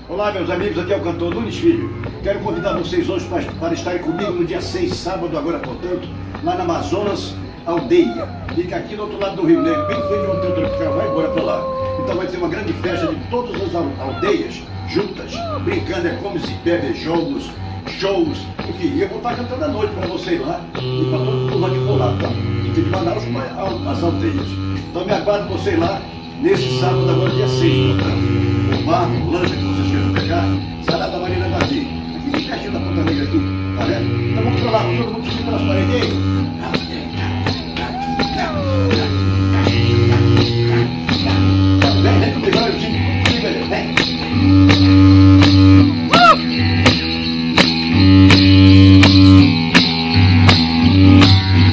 Olá, meus amigos, aqui é o cantor Nunes Filho. Quero convidar vocês hoje para estarem comigo no dia 6, sábado agora, portanto, lá na Amazonas Aldeia. Fica aqui do outro lado do Rio Negro, bem em frente ao Hotel Tropical, vai embora para lá. Então vai ter uma grande festa de todas as aldeias juntas, brincando, comes e bebes, jogos, shows, enfim. Eu vou estar cantando à noite para vocês lá e para todo mundo lá que for lá, tá? De Manaus para as aldeias. Então me aguardo vocês lá nesse sábado agora, dia 6, portanto. O bar, o lanche que vocês queiram pegar, Salada Marina Badia, aqui pertinho da Ponta Negra aqui, tá vendo? Então vamos para lá, todo mundo subir pelas paredes.